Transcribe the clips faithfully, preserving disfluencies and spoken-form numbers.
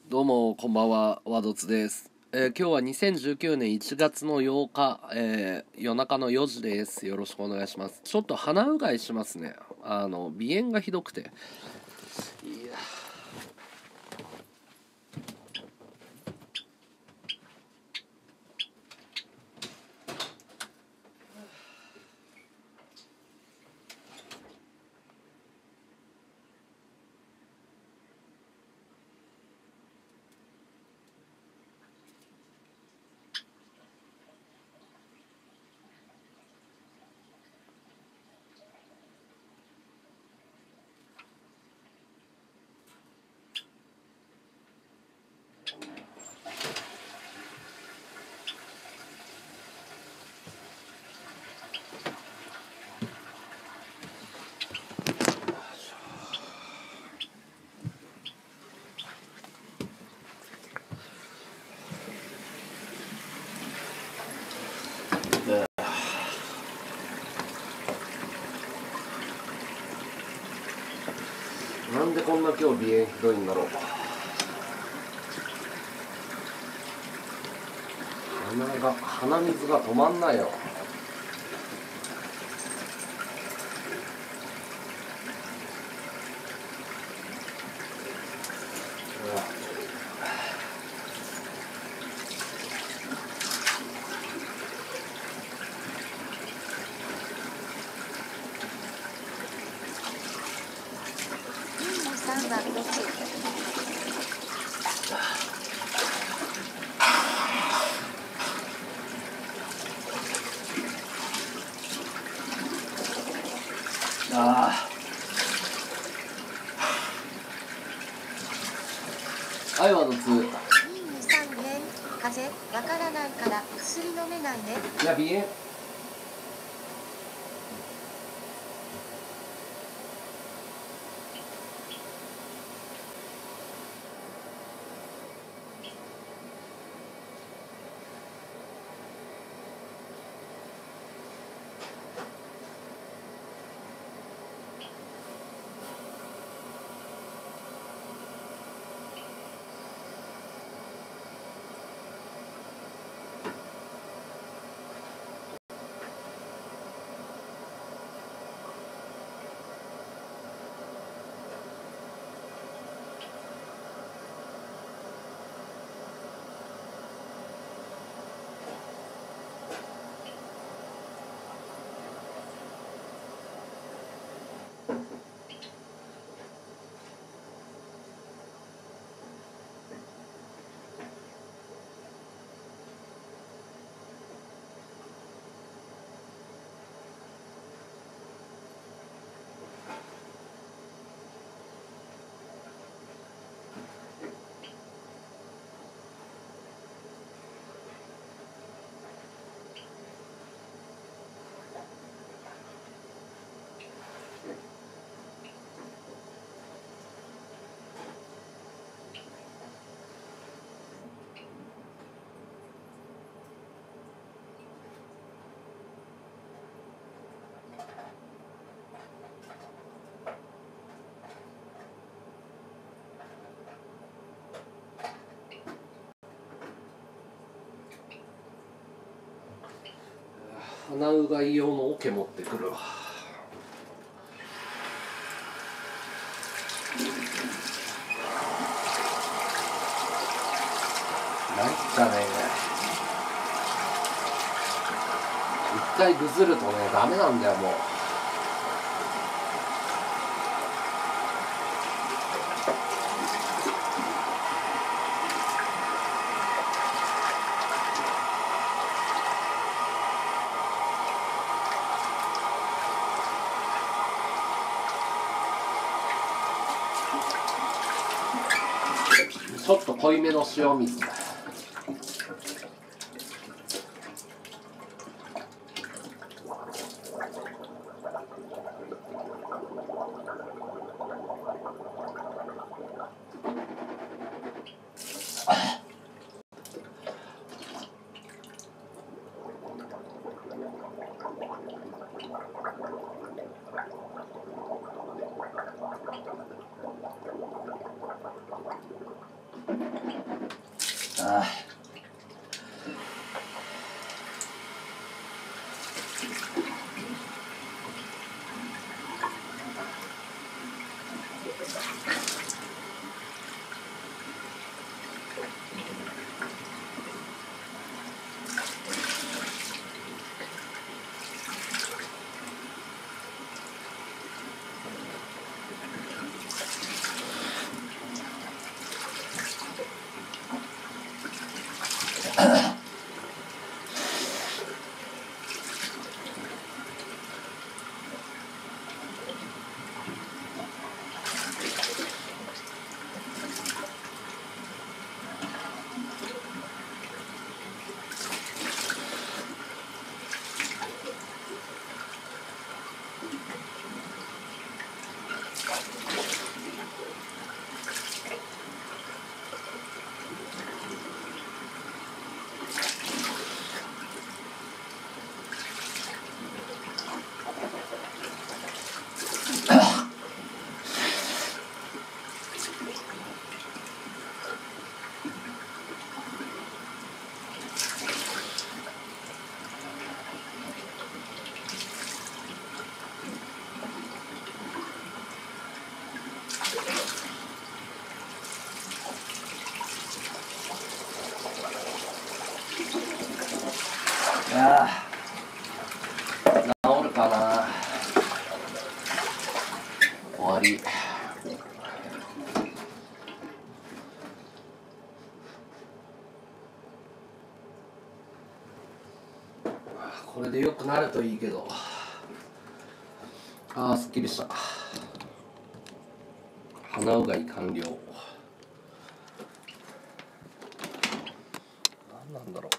どうもこんばんは、ワドツです。えー今日はにせんじゅうきゅうねんいちがつのようか、えー夜中のよじです。よろしくお願いします。ちょっと鼻うがいしますね。あの鼻炎がひどくて。いやなんでこんな今日鼻炎ひどいんだろう。鼻が鼻水が止まんないよ。 さんはろく。 ああ。はい、ワドツ。 にさんねん風邪わからないから薬飲めないね。 いや、鼻炎。鼻うがい用の桶持ってくるわ。なんかね、一回ぐずるとね、ダメなんだよ、もう。ちょっと濃いめの塩水。 あー、治るかな。終わり。これで良くなるといいけど。あー、すっきりした。鼻うがい完了。何なんだろう。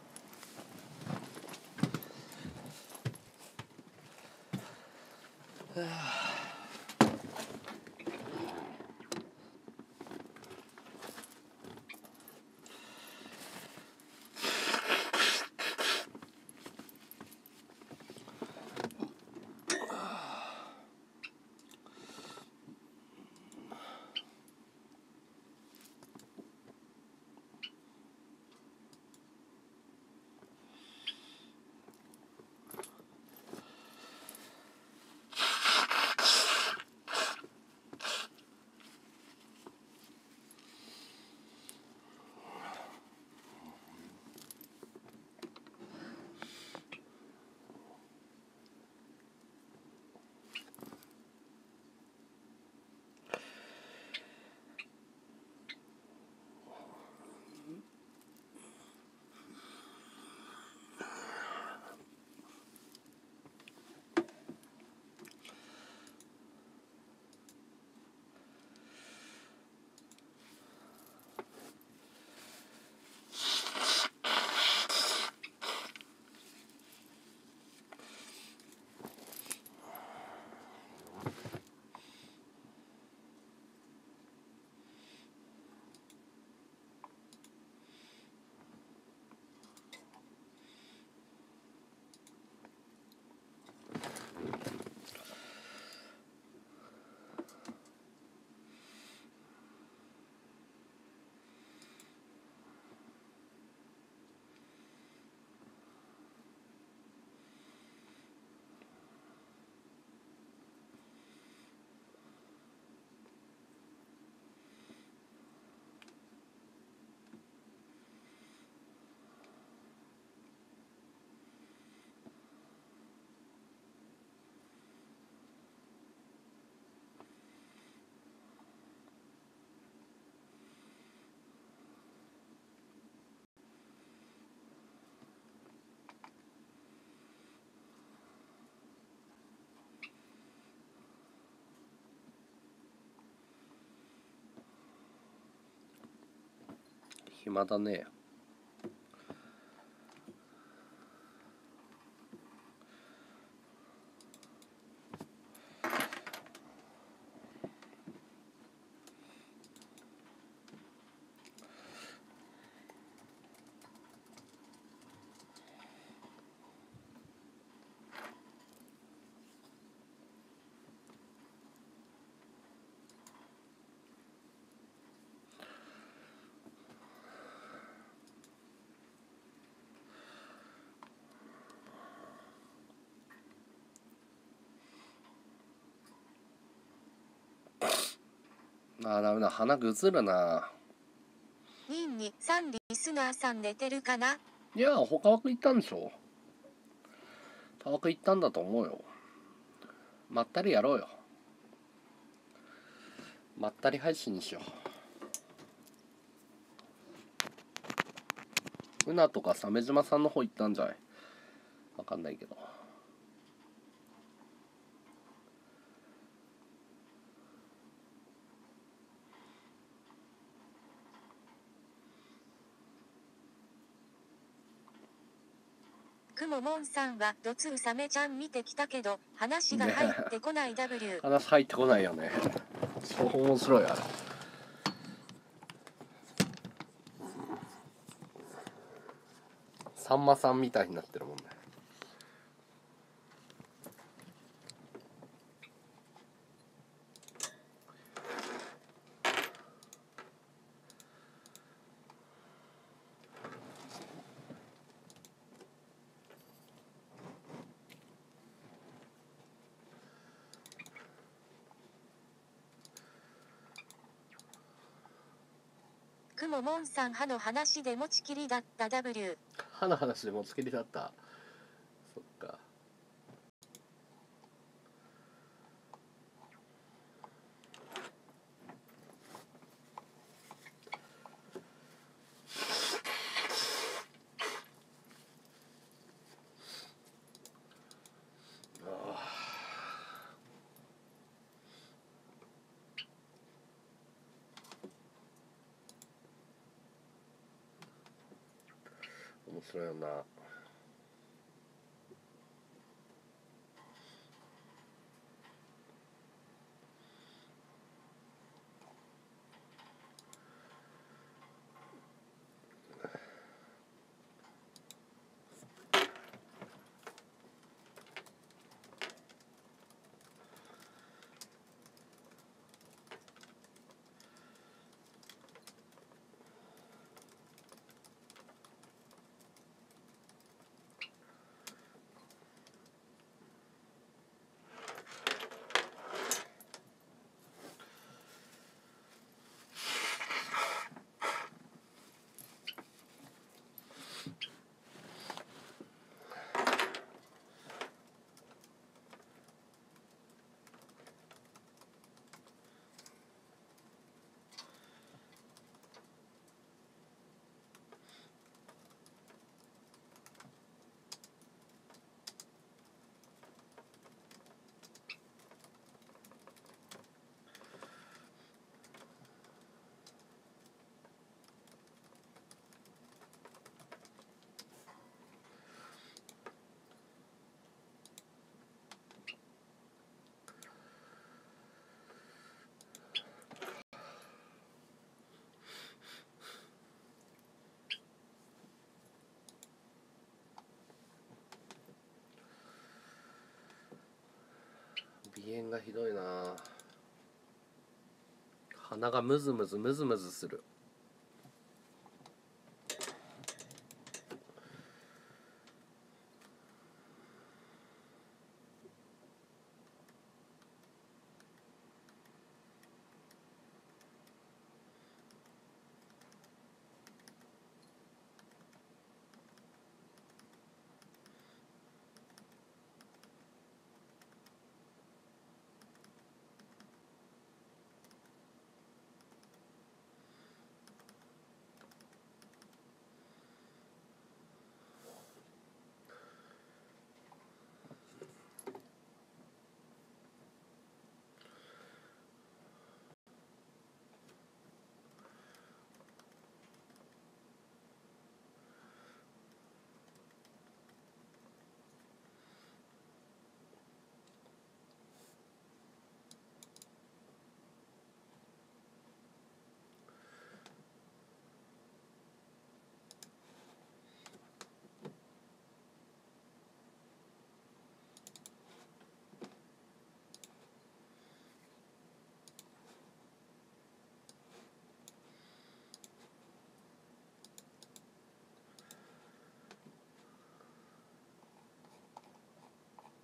暇だね。 あーダメだ、鼻ぐずるな。 ににさんリスナーさん寝てるかな。 いや他枠行ったんでしょ。他枠行ったんだと思うよ。まったりやろうよ。まったり配信にしよう。うなとか鮫島さんの方行ったんじゃない。わかんないけど。 くももんさんはドツウサメちゃん見てきたけど話が入ってこない W。 話入ってこないよね。超面白いあれ。さんまさんみたいになってるもんね。 くももんさん歯の話で持ちきりだった W。 歯の話で持ちきりだった。そっか。面白いよな。鼻炎がひどいな。鼻がムズムズムズムズする。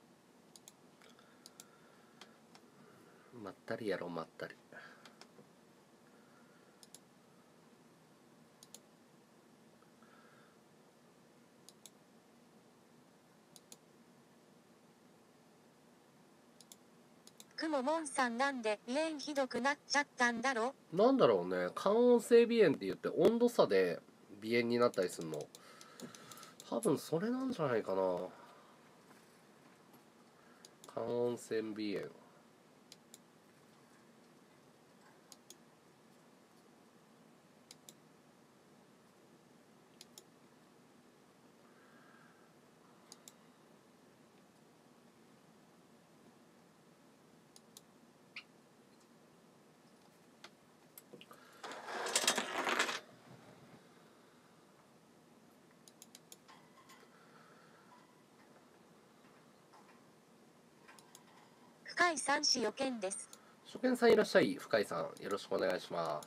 まったりやろまったり。 くももんさんなんで鼻炎ひどくなっちゃったんだろ。 なんだろうね、感温性鼻炎って言って温度差で鼻炎になったりするの、多分それなんじゃないかな。感温性鼻炎。 深井さんし予見です。 初見さんいらっしゃい。深井さんよろしくお願いします。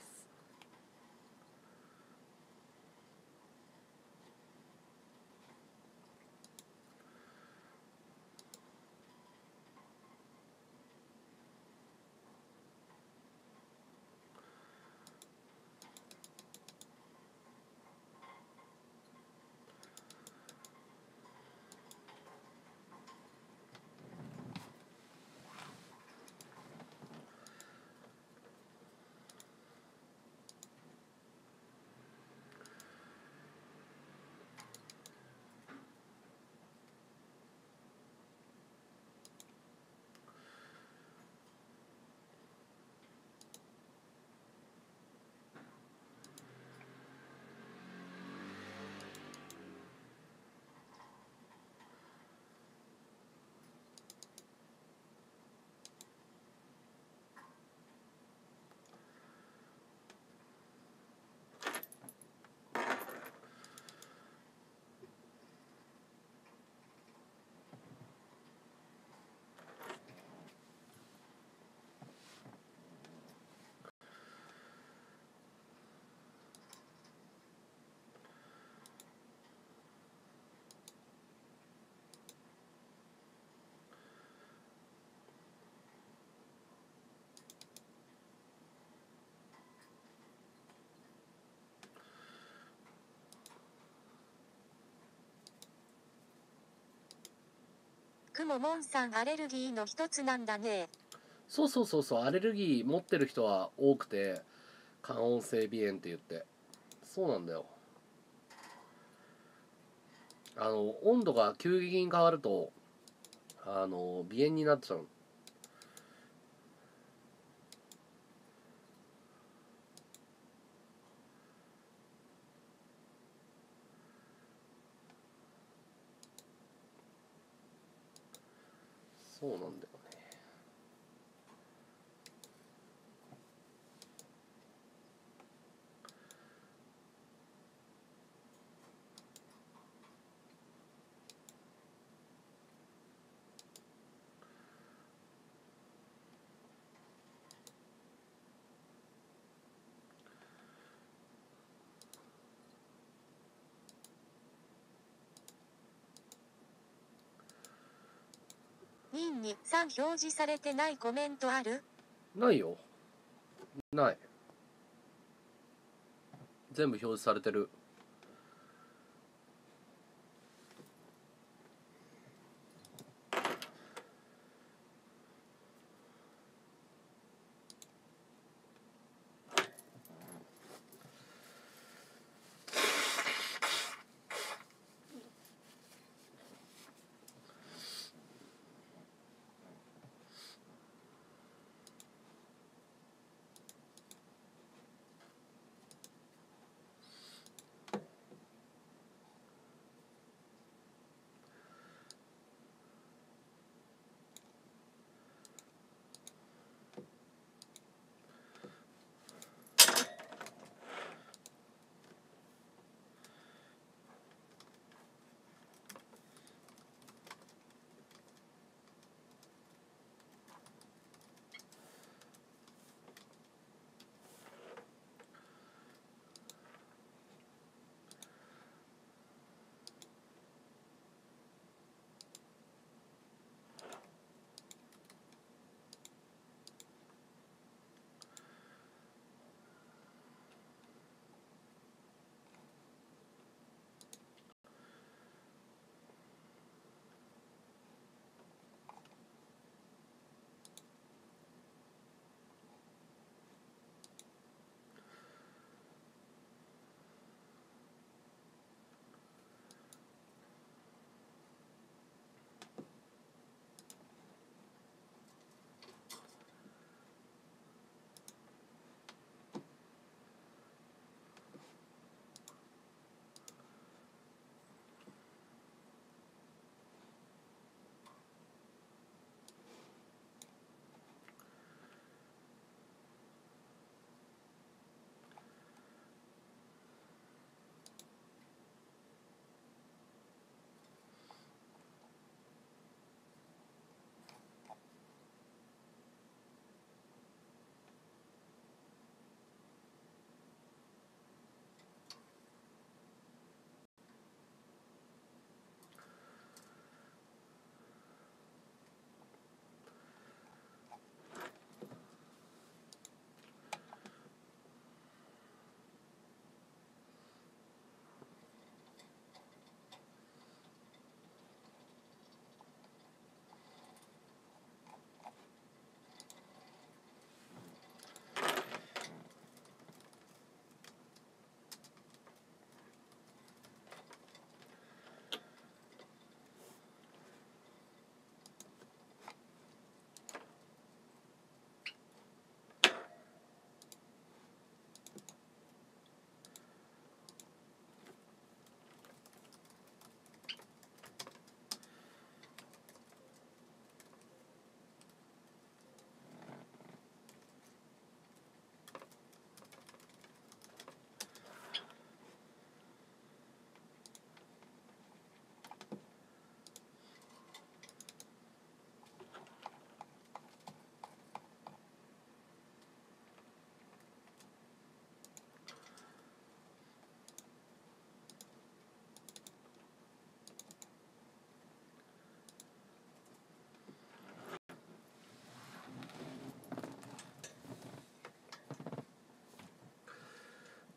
くももんさんアレルギーの一つなんだね。 そうそうそうそう、アレルギー持ってる人は多くて、感温性鼻炎って言って、そうなんだよ。あの温度が急激に変わるとあの鼻炎になっちゃう。そうなんだよね。 にんにさん表示されてないコメントある？ ないよ。ない。全部表示されてる。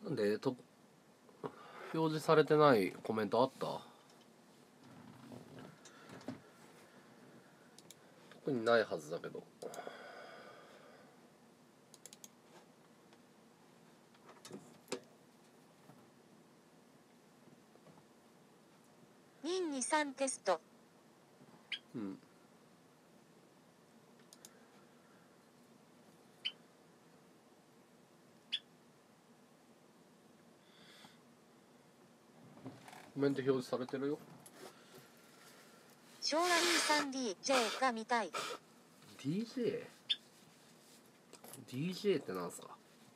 なんでと表示されてないコメントあった？特にないはずだけど。 ににさんテスト。 うん。コメント表示されてるよ。 昭和 イースリーディージェー が見たい。 ディージェー？ ディージェー ってなんすか？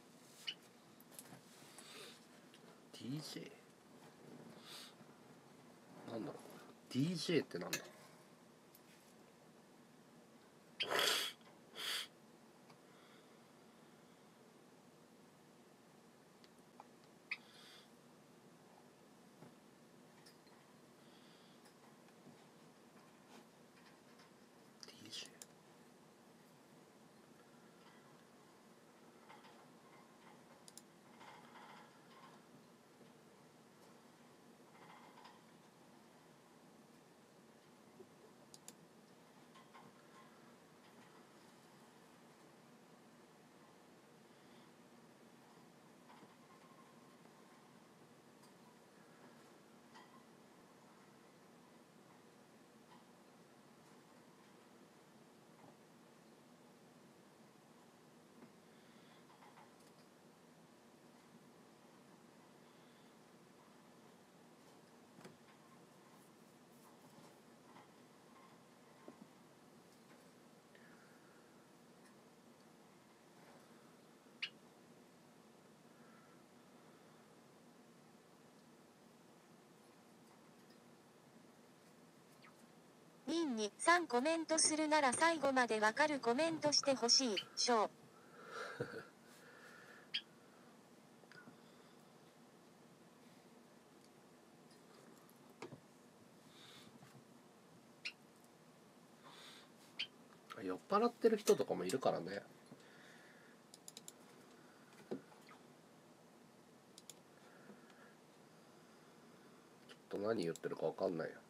ディージェー？ なんだろう ディージェー ってなんだ？ ににさんコメントするなら最後までわかるコメントしてほしい。しょう。 酔っ払ってる人とかもいるからね。ちょっと何言ってるかわかんないよ。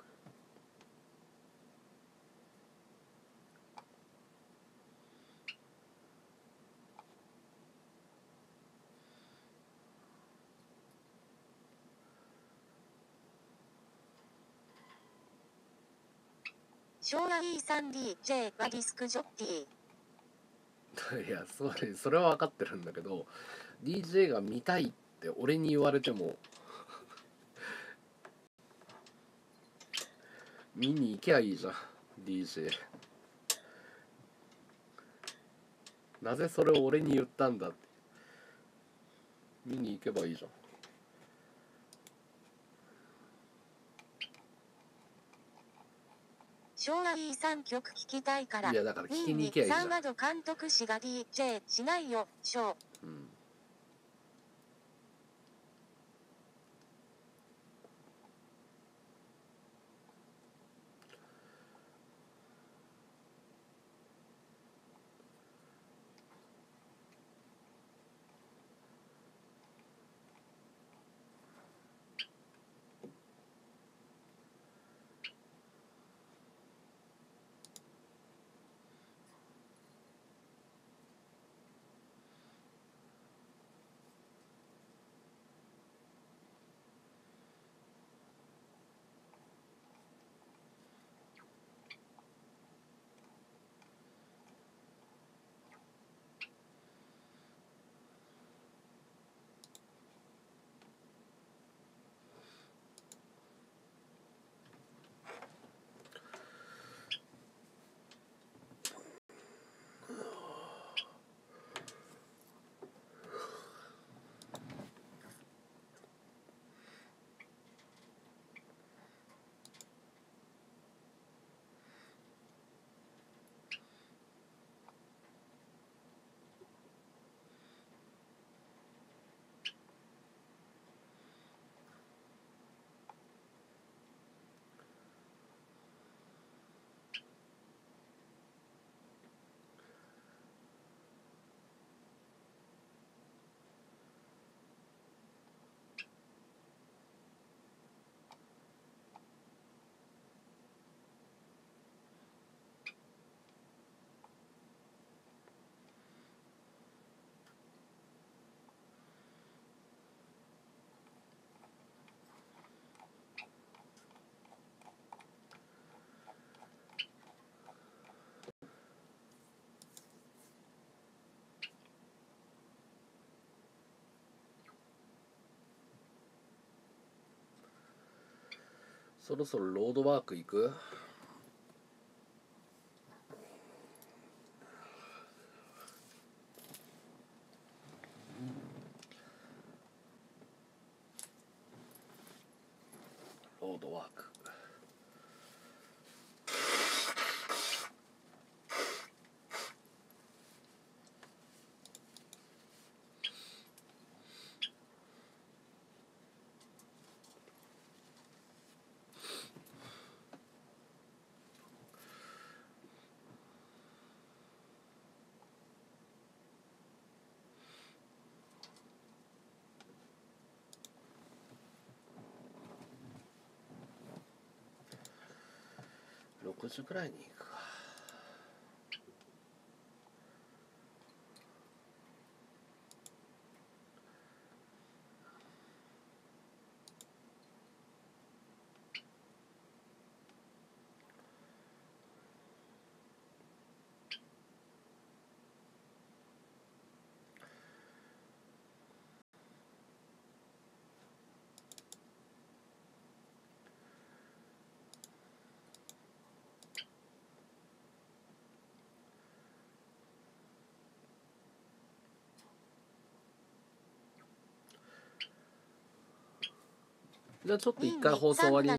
昭和 イースリーディージェー はディスクジョッキー。 いや、それそれは分かってるんだけど、 ディージェー が見たいって俺に言われても見に行きゃいいじゃん。 ディージェー なぜそれを俺に言ったんだって。見に行けばいいじゃん。 昭和 イースリー 曲聴きたいから。 いやだから聞きに行けばいいじゃん。 ににさんワド監督氏が ディージェー しないよ。しょう。 うん。 そろそろロードワーク行く？ロードワーク。ろくじくらいに行くか。じゃあちょっと一回放送終わりに